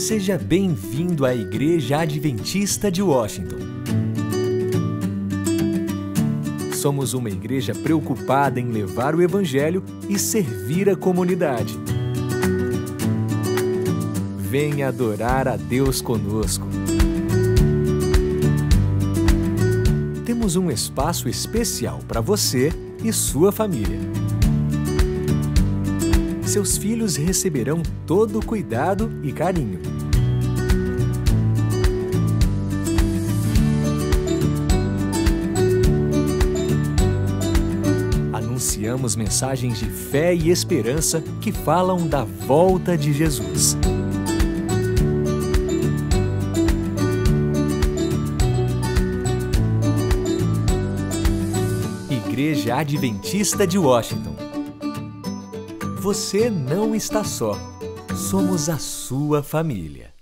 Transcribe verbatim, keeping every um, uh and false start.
Seja bem-vindo à Igreja Adventista de Washington. Somos uma igreja preocupada em levar o Evangelho e servir a comunidade. Venha adorar a Deus conosco. Temos um espaço especial para você e sua família. Seus filhos receberão todo o cuidado e carinho. Anunciamos mensagens de fé e esperança que falam da volta de Jesus. Igreja Adventista de Washington. Você não está só. Somos a sua família.